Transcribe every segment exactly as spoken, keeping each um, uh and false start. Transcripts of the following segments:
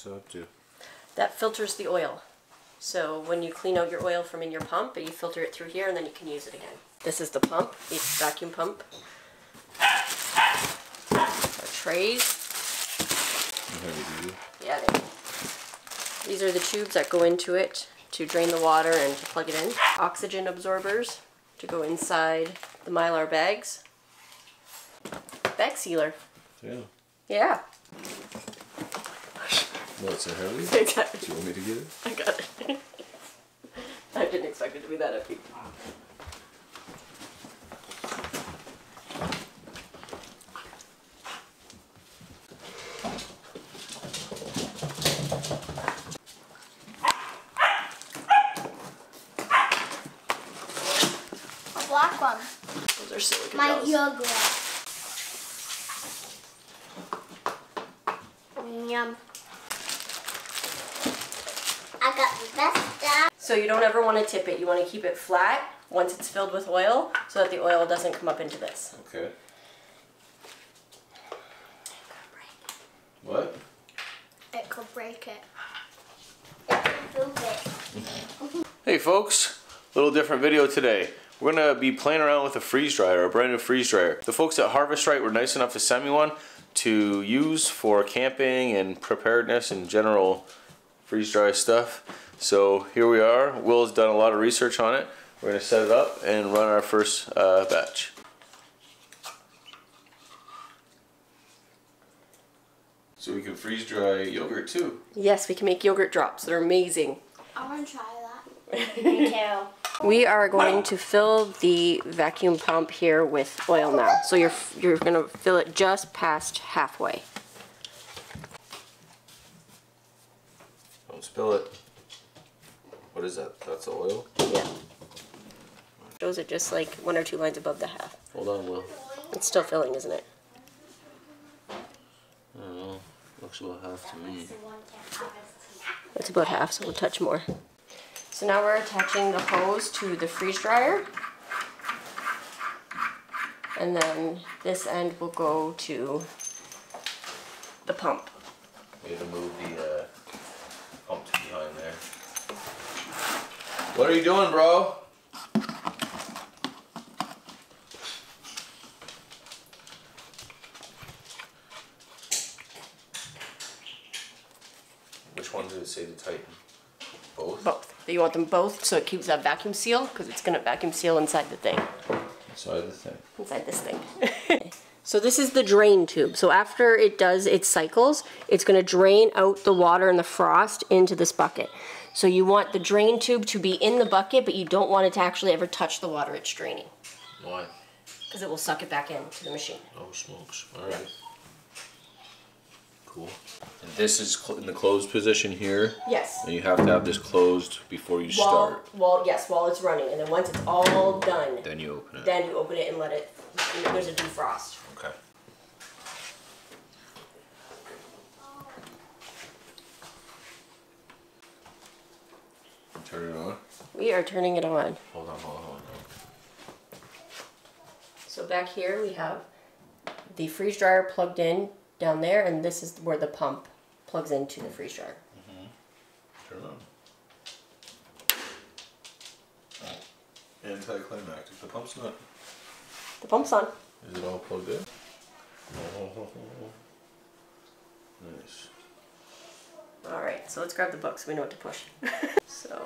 What's that do? That filters the oil. So when you clean out your oil from in your pump, you filter it through here and then you can use it again. This is the pump, the vacuum pump. Our trays. Heavy duty. Yeah, they These are the tubes that go into it to drain the water and to plug it in. Oxygen absorbers to go inside the Mylar bags. Bag sealer. Yeah. Yeah. Well, it's a heavy? Exactly. Do you want me to get it? I got it. I didn't expect it to be that heavy. A black one. Those are silicone My gels. yogurt. Yum. I got the best stuff. So you don't ever want to tip it. You want to keep it flat once it's filled with oil so that the oil doesn't come up into this. Okay. What? It could break it. It could move it. Hey folks, a little different video today. We're gonna be playing around with a freeze dryer, a brand new freeze dryer. The folks at Harvest Right were nice enough to send me one to use for camping and preparedness and general freeze dry stuff. So here we are. Will's done a lot of research on it. We're gonna set it up and run our first uh, batch. So we can freeze dry yogurt too. Yes, we can make yogurt drops. They're amazing. I want to try that. Me too. We are going to fill the vacuum pump here with oil now. So you're you're going to fill it just past halfway. Don't spill it. What is that? That's the oil? Yeah. Shows it just like one or two lines above the half. Hold on, Will. It's still filling, isn't it? I don't know. Looks about half to me. It's about half, so we'll touch more. So now we're attaching the hose to the freeze dryer. And then this end will go to the pump. We have to move the uh, pump to behind there. What are you doing, bro? Which one did it say to tighten? Both? Both. You want them both so it keeps that vacuum seal because it's going to vacuum seal inside the thing. Inside the thing. Inside this thing. So this is the drain tube. So after it does its cycles, it's going to drain out the water and the frost into this bucket. So you want the drain tube to be in the bucket, but you don't want it to actually ever touch the water it's draining. Why? Because it will suck it back into the machine. Oh, smokes. All right. Cool. And this is cl in the closed position here? Yes. And you have to have this closed before you While, start. Well, yes, while it's running. And then once it's all done, Then you open it. then you open it and let it, there's a defrost. Okay. Turn it on. We are turning it on. Hold on, hold on, hold on. So back here we have the freeze dryer plugged in down there, and this is where the pump plugs into the freeze dryer. Mm-hmm. Turn it on. Anticlimactic. The pump's not. The pump's on. Is it all plugged in? Oh, nice. Alright, so let's grab the book so we know what to push. So.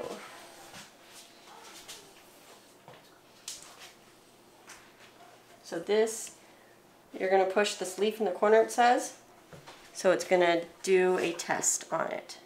So this, you're going to push this leaf in the corner, it says. So it's going to do a test on it.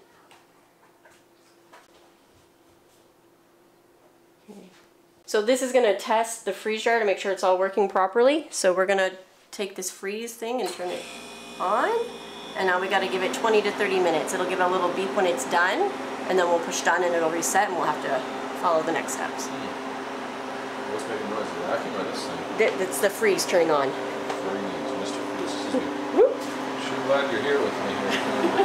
Okay. So this is going to test the freeze dryer to make sure it's all working properly. So we're going to take this freeze thing and turn it on. And now we got to give it twenty to thirty minutes. It'll give a little beep when it's done, and then we'll push done and it'll reset, and we'll have to follow the next steps. Hmm. What's making noise? The vacuum or this thing? That's the freeze turning on. Freeze, Mister Freeze. Excuse me. Sure glad you're here with me here.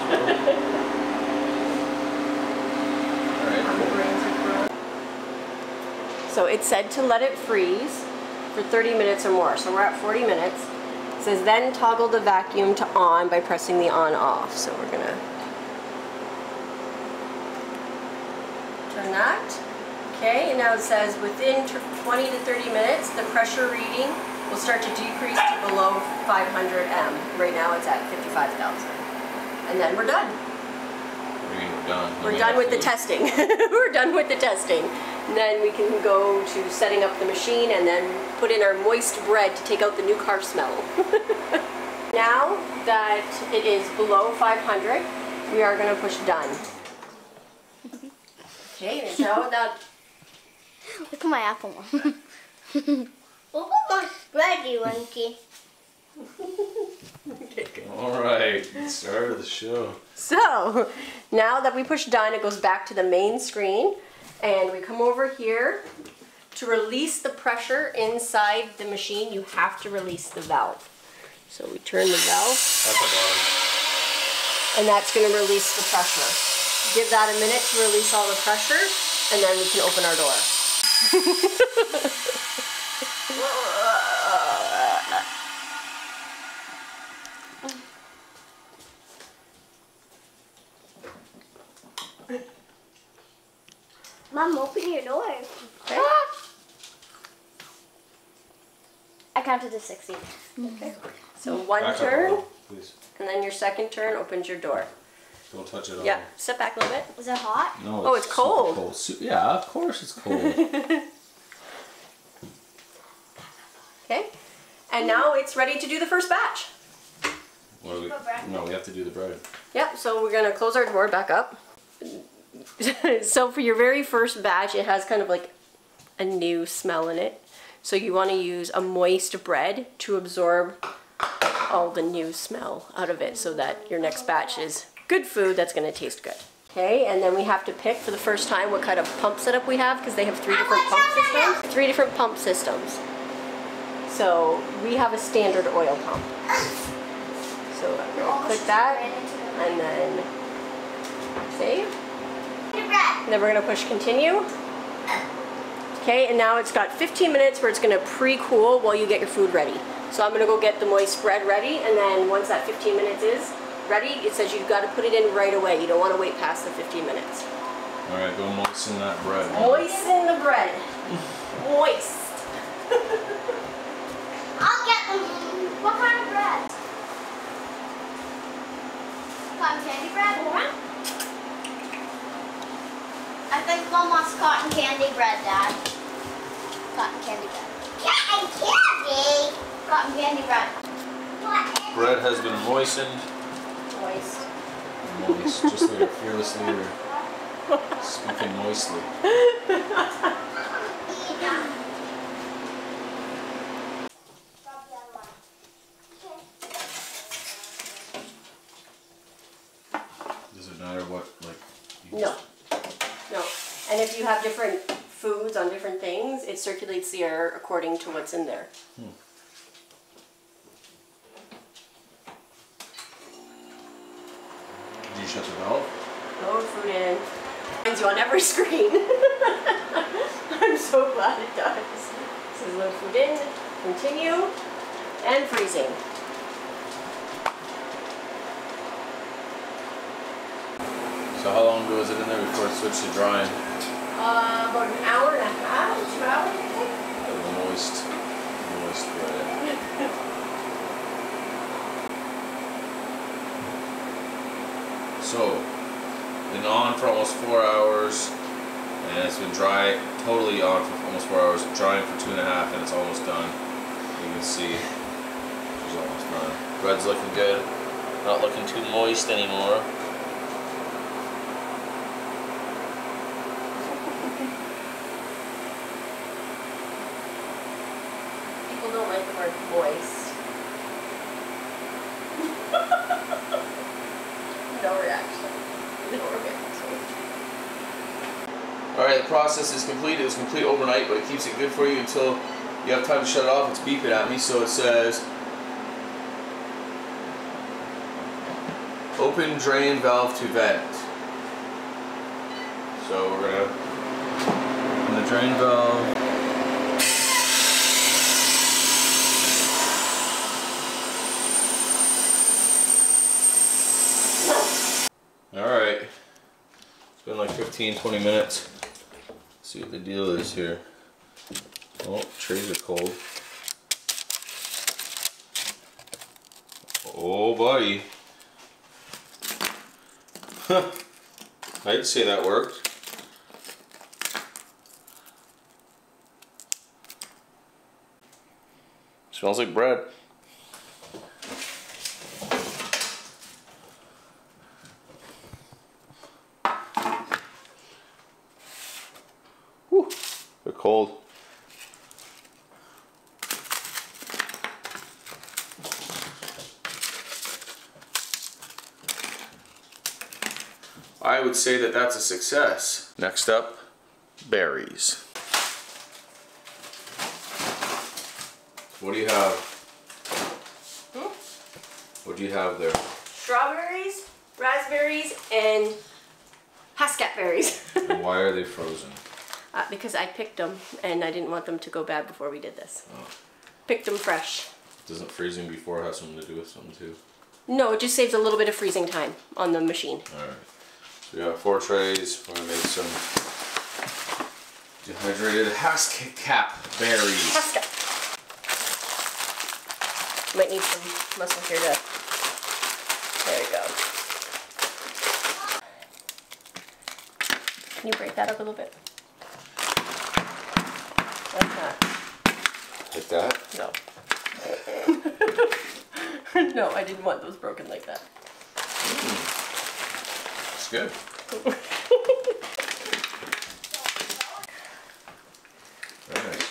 Alright. So it said to let it freeze for thirty minutes or more. So we're at forty minutes. It says then toggle the vacuum to on by pressing the on off. So we're gonna turn that. Okay, and now it says within twenty to thirty minutes, the pressure reading will start to decrease to below five hundred M. Right now it's at fifty-five thousand. And then we're done. What do you mean we're done? We're done with the testing. We're done with the testing. And then we can go to setting up the machine and then put in our moist bread to take out the new car smell. Now that it is below five hundred, we are going to push done. Okay, so that. Look at my apple one. Look at my bready monkey. Alright, start of the show. So, now that we push done, it goes back to the main screen. And we come over here. To release the pressure inside the machine, you have to release the valve. So we turn the valve. That's a bottom. And that's going to release the pressure. Give that a minute to release all the pressure, and then we can open our door. Mom, open your door. Okay. I counted to sixty. Okay. So one Back up a turn, little, please. and then your second turn opens your door. Don't touch it all. Yeah, sit back a little bit. Is it hot? No, Oh, it's super cold. cold. Su- Yeah, of course it's cold. Okay. And now it's ready to do the first batch. What do we, no, we have to do the bread. Yep, so we're gonna close our door back up. So for your very first batch, it has kind of like a new smell in it. So you want to use a moist bread to absorb all the new smell out of it so that your next batch is good food that's going to taste good. Okay, and then we have to pick for the first time what kind of pump setup we have because they have three different pump systems. Three different pump systems. So we have a standard oil pump. So I'm going to click that and then save. And then we're going to push continue. Okay, and now it's got fifteen minutes where it's going to pre-cool while you get your food ready. So I'm going to go get the moist bread ready, and then once that fifteen minutes is ready, it says you've got to put it in right away. You don't want to wait past the fifteen minutes. Alright, go moisten that bread. Moisten the bread. Moist. I'll get them. What kind of bread? Cotton candy bread? Mm-hmm. I think Mom wants cotton candy bread, Dad. Cotton candy bread. Cotton candy! Cotton candy bread. What? Bread has been moistened. Moist. Moist, just like a fearless leader. Speaking moistly. Does it matter what, like... you No. No. And if you have different foods on different things, it circulates the air according to what's in there. Hmm. Did you shut the valve? Load food in. Finds you on every screen. I'm so glad it does. It says load food in, continue, and freezing. So how long ago was it in there before it switched to drying? Uh, about an hour and a half, two hours, I think. The moist, moist bread. So, been on for almost four hours, and it's been dry, totally on for almost four hours, drying for two and a half, and it's almost done. You can see it's almost done. Bread's looking good, not looking too moist anymore. People don't like the word moist. No reaction. No reaction. Alright, the process is complete. It was complete overnight, but it keeps it good for you until you have time to shut it off. It's beeping at me, so it says open drain valve to vent. So we're gonna open the drain valve. Alright. It's been like fifteen, twenty minutes. See what the deal is here. Oh, trays are cold. Oh, buddy. Huh. I'd say that worked. Smells like bread. Whew, they're cold. I would say that that's a success. Next up, berries. What do you have? Hmm? What do you have there? Strawberries, raspberries, and Huskat berries. And why are they frozen? Uh, because I picked them and I didn't want them to go bad before we did this. Oh. Picked them fresh. Doesn't freezing before have something to do with something too? No, it just saves a little bit of freezing time on the machine. Alright. So we got four trays. We're going to make some dehydrated Huskat berries. Huskat. Might need some muscle here to... There you go. Can you break that up a little bit? Like that. Like that? No. No, I didn't want those broken like that. Mm. It's good. Very nice.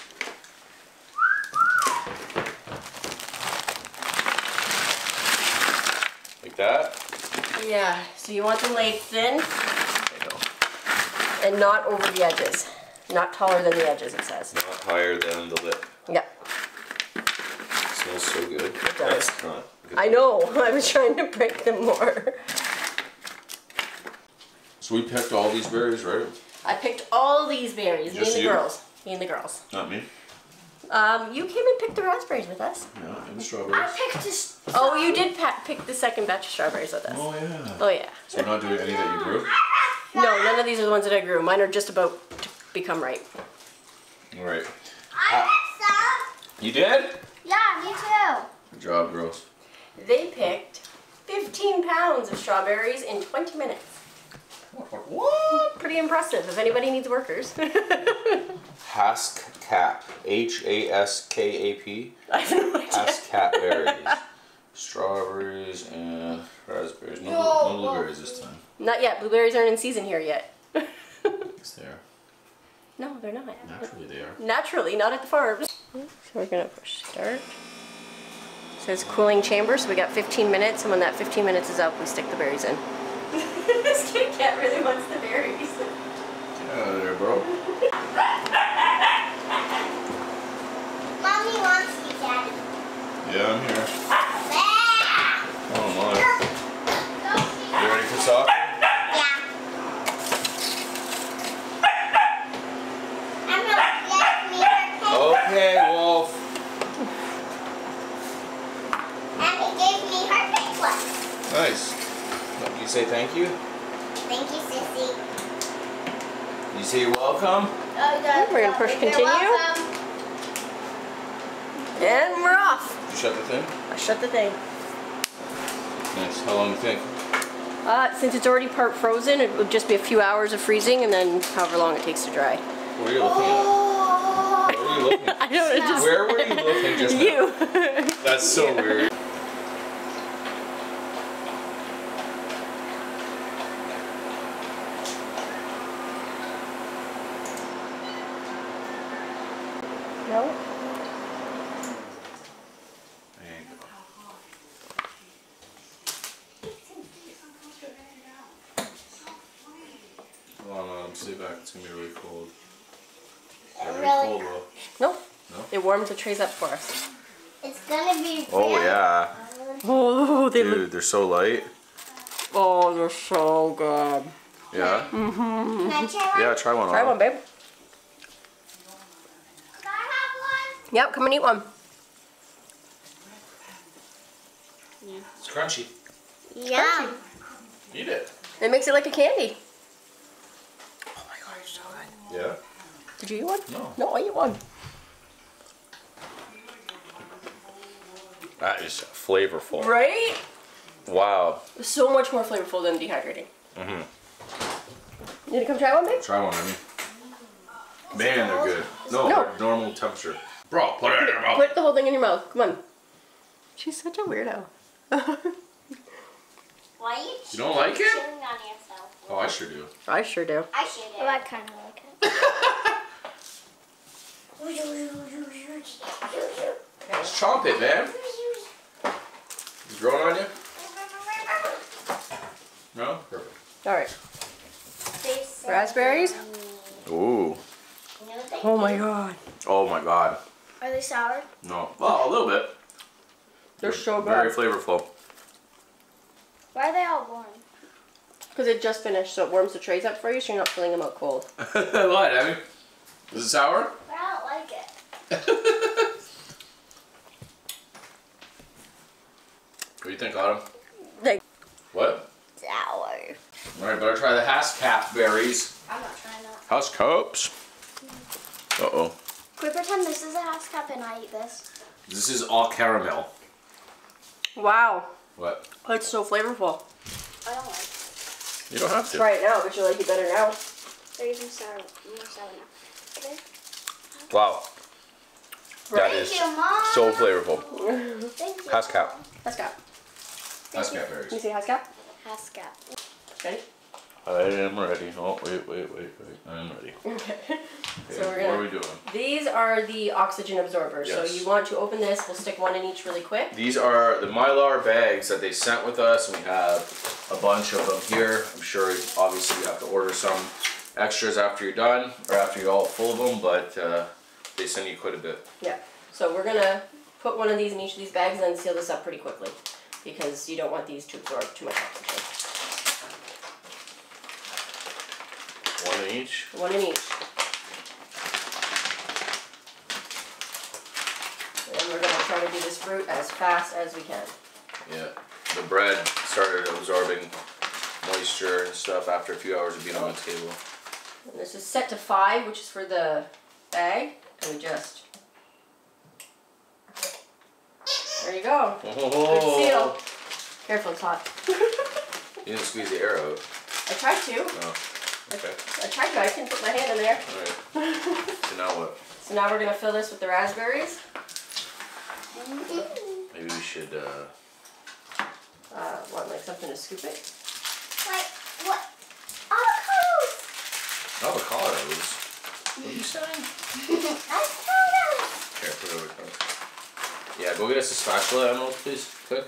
Like that? Yeah, so you want them laid thin There you go. and not over the edges. Not taller than the edges, it says. Not higher than the lip. Yep. It smells so good. It does. That's not good. I know, I was trying to break them more. So we picked all these berries, right? I picked all these berries, me and Just the you? girls. Me and the girls. Not me. Um, you came and picked the raspberries with us. No, and the I strawberries. picked this. Oh, you did pa pick the second batch of strawberries with us. Oh yeah. Oh yeah. So we're not doing any that you grew? No, none of these are the ones that I grew. Mine are just about to become ripe. Alright. I picked some. You did? Yeah, me too. Good job, girls. They picked fifteen pounds of strawberries in twenty minutes. What? Pretty impressive if anybody needs workers. Huskat. H A S K A P. I have no idea. Huskat berries. Strawberries and raspberries. No, No. no blueberries this time. Not yet. Blueberries aren't in season here yet. Yes, they are. No, they're not. Naturally, they are. Naturally, not at the farms. So we're gonna push start. It says cooling chamber, so we got fifteen minutes, and when that fifteen minutes is up, we stick the berries in. This Kitty Cat really wants the berries. Get out of there, bro. Mommy wants you, Daddy. Yeah, I'm here. Ah! Oh my. Go see. You ready for soccer? Yeah. I'm gonna let me her paper. Okay, Wolf. And he gave me her paper. Nice. Can you say thank you? Thank you, Sissy. You say you're welcome? Oh, the, We're gonna push you're continue. welcome. And we're off. Did you shut the thing? I shut the thing. Nice. How long do you think? Uh, since it's already part frozen, it would just be a few hours of freezing, and then however long it takes to dry. What are you looking at? Oh. Where were you looking? I don't know. Just Where were you looking just now? you. That's so weird. No. Hold on, um, stay back. It's gonna be really cold. Yeah, really Really cold though. No. No? It warms the trays up for us. It's gonna be Oh really yeah, Oh, they dude, they're so light. Oh, they're so good. Yeah. Can I try one? Yeah, try one. Try on. one, babe. Can I have one? Yep, come and eat one. It's crunchy. Yum. Eat it. It makes it like a candy. Oh my god, it's so good. Yeah. Did you eat one? No. No, I eat one. That is flavorful. Right? Wow. So much more flavorful than dehydrating. Mm-hmm. You need to come try one, babe? Try one, I mean. Man, they're good. No, No. they're normal temperature. Bro, put it in your mouth. Put the whole thing in your mouth. Come on. She's such a weirdo. Why are you, You don't like it? chewing on yourself? Oh, I sure do. I sure do. I should do. Well, I kind of like it. Just chomp it, man. It's growing on you? No? Perfect. All right. Raspberries? Ooh. Oh my god. Oh my god. Are they sour? No. Well, a little bit. They're so Very good. flavorful. Why are they all warm? Because it just finished, so it warms the trays up for you, so you're not filling them out cold. What, Abby? Is it sour? But I don't like it. What do you think, Autumn? Like, What? Sour. Alright, better try the Hascap berries. I'm not trying that. Hascaps. Uh-oh. Can we pretend this is a house cup and I eat this? This is all caramel. wow. What? It's so flavorful. I don't like it. You don't have to. Try it now, but you'll like it better now. They're using sour, more sour now. Okay? Wow. That Thank is you, Mom. so flavorful. Thank you. Hascap. Hascap. Hascap berries. Can you say Hascap? House cup. Ready? I am ready. Oh, wait, wait, wait, wait. I am ready. Okay. Okay, So we're what gonna- are we doing? These are the oxygen absorbers. Yes. So you want to open this. We'll stick one in each really quick. These are the Mylar bags that they sent with us, and we have a bunch of them here. I'm sure obviously you have to order some extras after you're done, or after you're all full of them, but uh, they send you quite a bit. Yeah. So we're gonna put one of these in each of these bags and then seal this up pretty quickly because you don't want these to absorb too much oxygen. One in each. One in each. And we're gonna try to do this fruit as fast as we can. Yeah. The bread started absorbing moisture and stuff after a few hours of being on the table. And this is set to five, which is for the bag, and we just. There you go. Good Oh. seal. Careful, it's hot. You didn't squeeze the air out. I tried to. No. Okay. I tried to. I couldn't put my hand in there. Alright. So now what? So now we're gonna fill this with the raspberries. Maybe we should, uh... Uh, want like something to scoop it? Like, what? Avocados! avocados? What are you saying? Avocados! Here, put it over there. Yeah, go get us a spatula, Emerald, please, quick.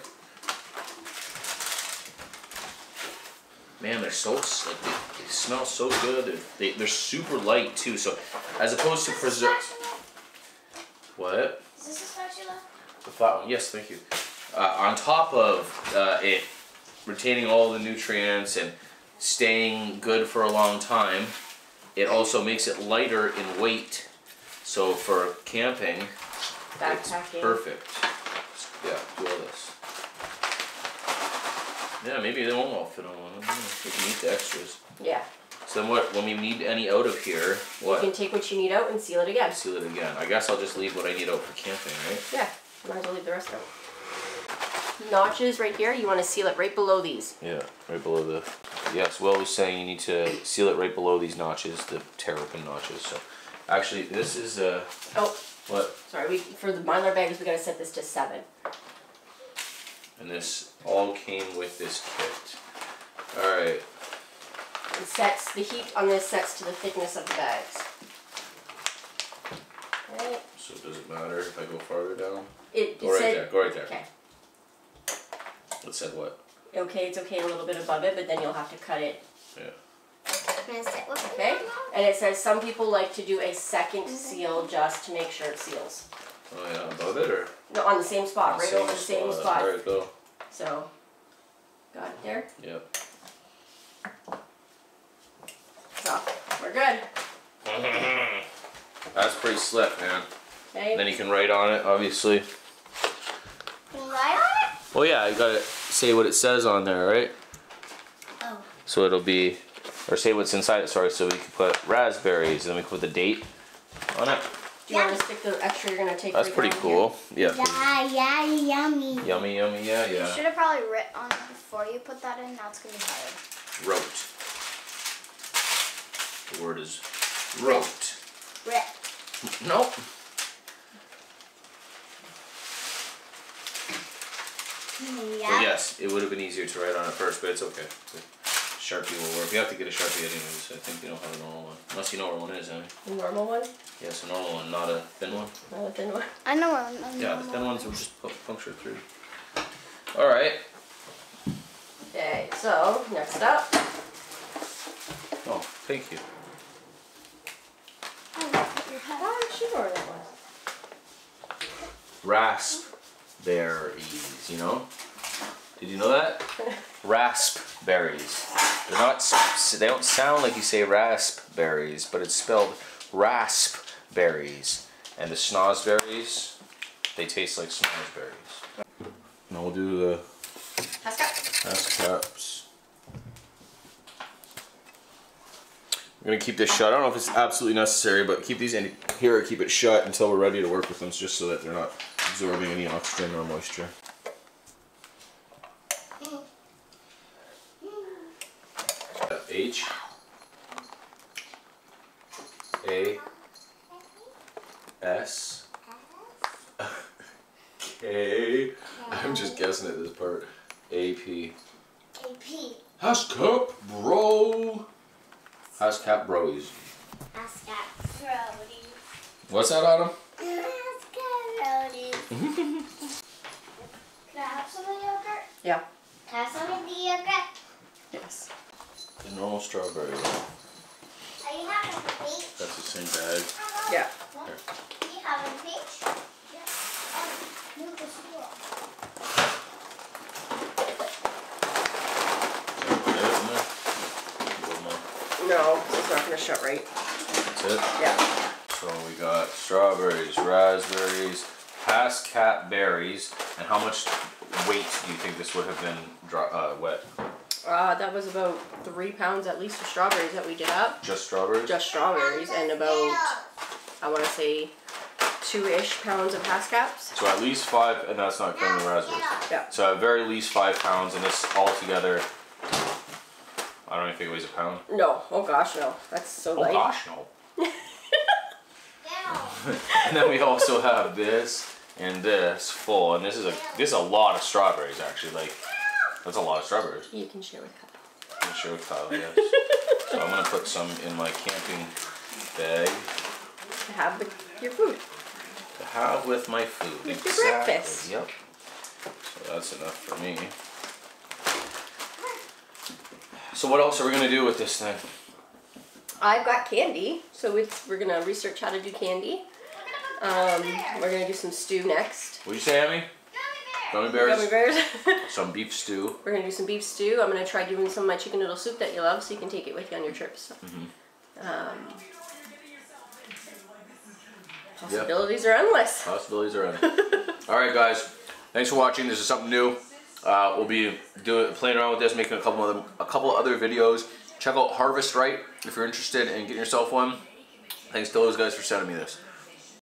Man, they're so, like, they, they smell so good. They're, they, they're super light, too, so as opposed to preserves. What? Is this a spatula? The flat one, yes, thank you. Uh, on top of uh, it retaining all the nutrients and staying good for a long time, it also makes it lighter in weight. So for camping, it's Backpacking. perfect. Yeah, do all this. Yeah, maybe they won't all fit on one. I don't know. We can eat the extras. Yeah. So then what, when we need any out of here, what? You can take what you need out and seal it again. Seal it again. I guess I'll just leave what I need out for camping, right? Yeah. Might as well leave the rest out. Notches right here, you want to seal it right below these. Yeah, right below the... Yes, Will was saying you need to seal it right below these notches, the terrapin notches. So, actually, this is uh Oh, what? sorry. We for the Mylar bags, we gotta set this to seven. And this all came with this kit. All right. It sets the heat on this sets to the thickness of the bags. Right. So does it matter if I go farther down? It, Go it right said, there. Go right there. Okay. It said what? Okay, it's okay a little bit above it, but then you'll have to cut it. Yeah. Can I sit with Okay. you, Mom? And it says some people like to do a second seal just to make sure it seals. Oh yeah, above it or? No, on the same spot, right over the same spot. There you go. So, got it there. Yep. So, we're good. That's pretty slick, man. Okay. Then you can write on it, obviously. Can you write on it? Well, yeah, I gotta say what it says on there, right? Oh. So it'll be, or say what's inside it, sorry, so we can put raspberries, and then we can put the date, on it. Do you want to stick the extra you're going to take That's right pretty down cool. Yeah. Yeah, yeah, yummy. Yummy, yummy, yeah, You yeah. should have probably writ on it before you put that in. Now it's gonna be hard. Wrote. The word is wrote. Rip. Nope. Yeah. But yes, it would have been easier to write on it first, but it's okay. The Sharpie will work. You have to get a Sharpie anyways. I think you don't have a normal one. Unless you know where one is, Amy. The normal one? Yes, a normal one, not a thin one. Not a thin one. I know where I'm. Yeah, the thin ones will just pu- puncture through. Alright. Okay, so next up. Oh, thank you. Oh, she know where that was. Raspberries, you know? Did you know that? Raspberries. They're not. s- They don't sound like you say raspberries, but it's spelled raspberries. And the snozberries, they taste like snozberries. Now we'll do the Hass caps. We're gonna keep this shut. I don't know if it's absolutely necessary, but keep these in here. Keep it shut until we're ready to work with them, just so that they're not absorbing any oxygen or moisture. H A S K. I'm just guessing at this part. A P. A P. Hass cap bro. Hass cap bros. Hass cap roadies. What's that, Adam? Hass cap roadies. Can I have some of the yogurt? Yeah. Can I have some of the yogurt? Yes. The normal strawberry. Are you having a peach? That's the same bag. Yeah. Are you having a peach? Yeah. Oh, move the squirrel. No, it's not going to shut right. That's it? Yeah. So we got strawberries, raspberries, Hass cap berries, and how much weight do you think this would have been dry, uh, wet? Uh, that was about three pounds at least of strawberries that we did up. Just strawberries? Just strawberries, and about, I want to say, two-ish pounds of Hass caps. So at least five, and that's not counting the raspberries. Yeah. So at very least five pounds, and this all together, I don't even think it weighs a pound. No. Oh gosh, no. That's so Oh light. gosh, no. And then we also have this and this full, and this is a this is a lot of strawberries actually. Like that's a lot of strawberries. You can share with Kyle. I'm sure with Kyle, yes. So I'm gonna put some in my camping bag To have the, your food. to have with my food. With your Exactly. breakfast. Yep. So that's enough for me. So what else are we gonna do with this thing? I've got candy, so it's, we're gonna research how to do candy. Um, we're gonna do some stew next. What'd you say, Emmy? Gummy bears. Gummy bears. Some beef stew. We're gonna do some beef stew. I'm gonna try doing some of my chicken noodle soup that you love, so you can take it with you on your trips. Mm-hmm. Um, possibilities are endless. Possibilities are endless. All right, guys. Thanks for watching. This is something new. Uh, we'll be doing playing around with this, making a couple other a couple other videos. Check out Harvest Right if you're interested in getting yourself one. Thanks to those guys for sending me this.